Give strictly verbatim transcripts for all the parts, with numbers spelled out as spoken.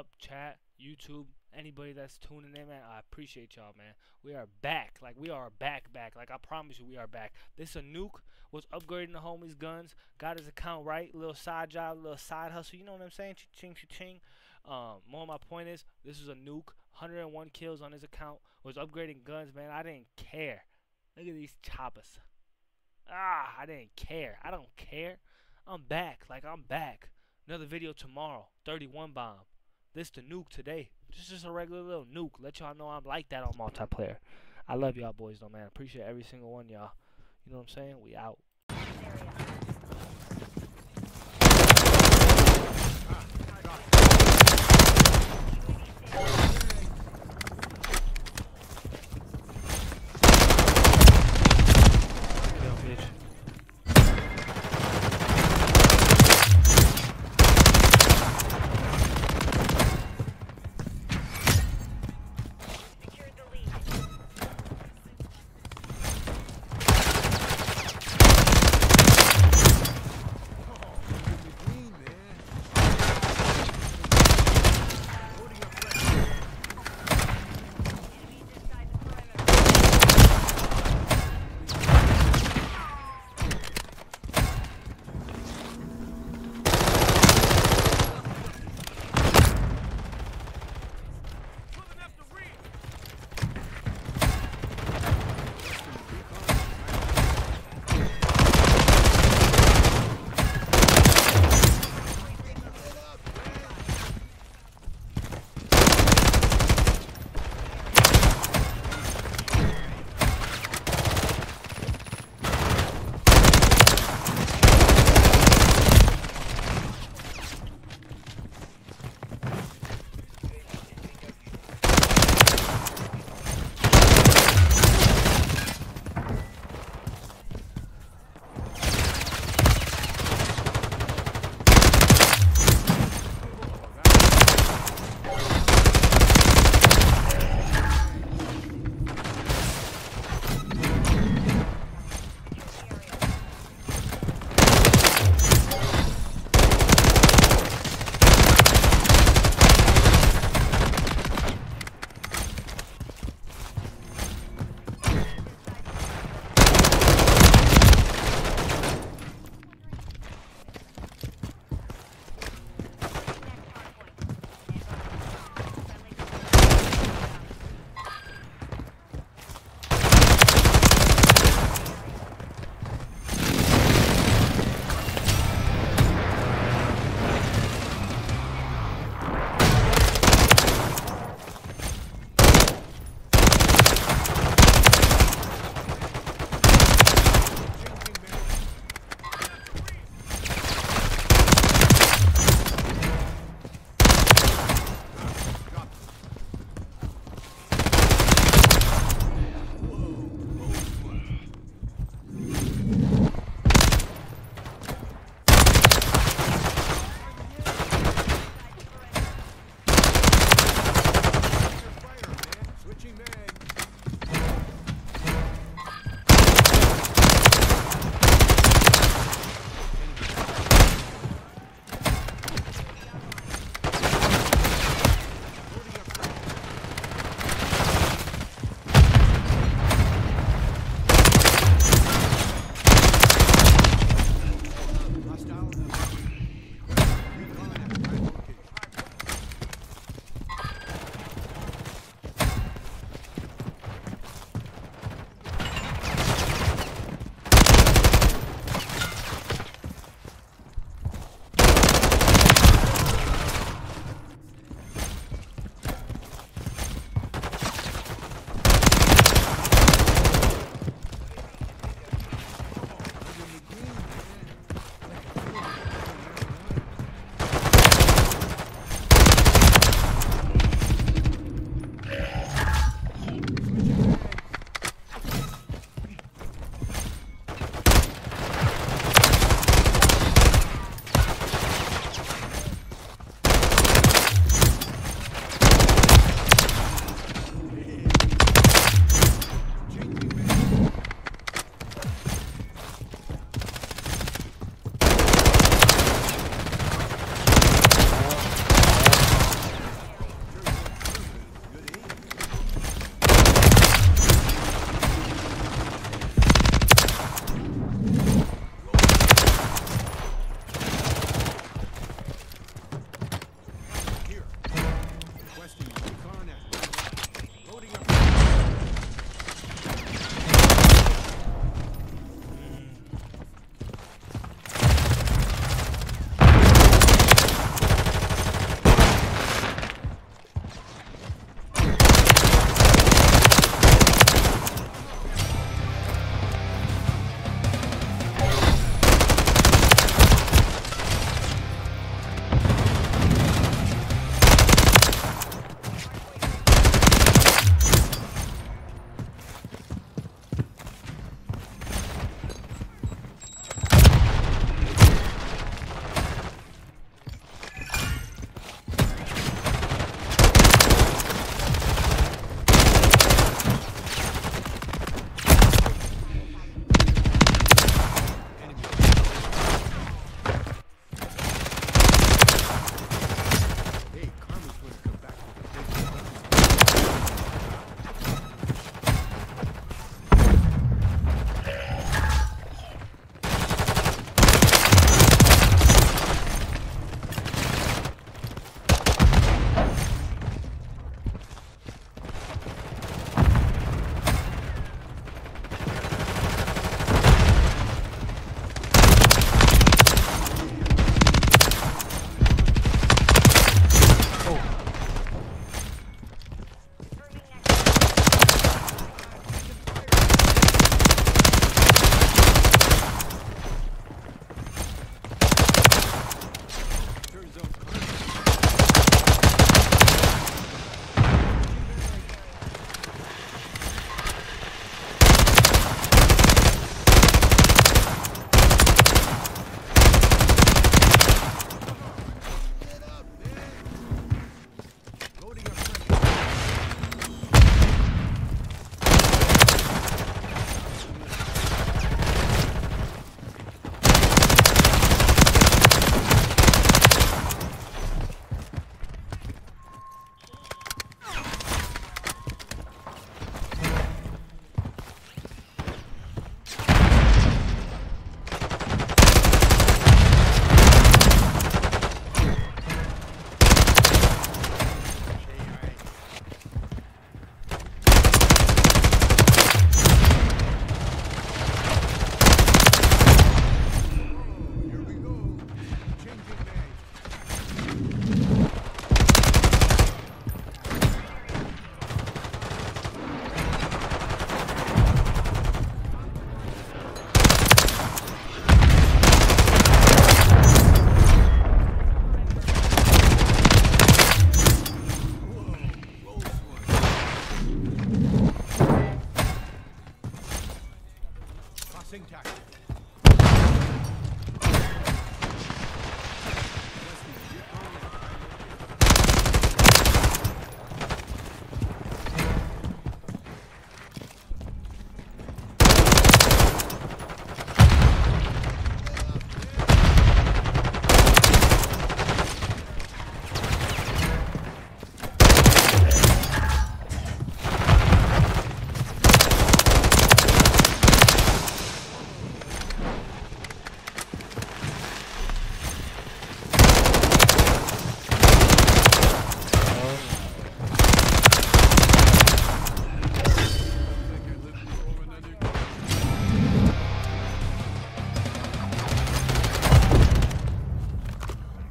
up, chat, YouTube, anybody that's tuning in, man. I appreciate y'all, man. We are back. Like, we are back, back. Like, I promise you, we are back. This a nuke. Was upgrading the homies' guns. Got his account right. Little side job, little side hustle. You know what I'm saying? Ching, ching, ching. Um, more of my point is, this is a nuke. one hundred one kills on his account. Was upgrading guns, man. I didn't care. Look at these choppers. Ah, I didn't care. I don't care. I'm back. Like, I'm back. Another video tomorrow. thirty-one bomb. This the nuke today. This is just a regular little nuke. Let y'all know I'm like that on multiplayer. I love y'all boys though, man. Appreciate every single one y'all. You know what I'm saying? We out.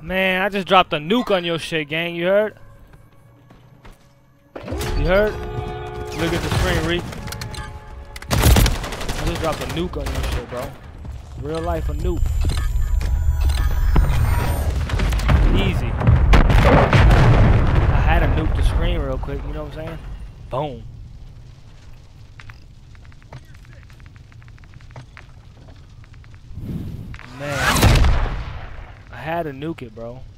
Man, I just dropped a nuke on your shit, gang. You heard? You heard? Look at the screen, Reek. I just dropped a nuke on your shit, bro. Real life, a nuke. Easy. I had to nuke the screen real quick, you know what I'm saying? Boom. Man. I had to nuke it, bro.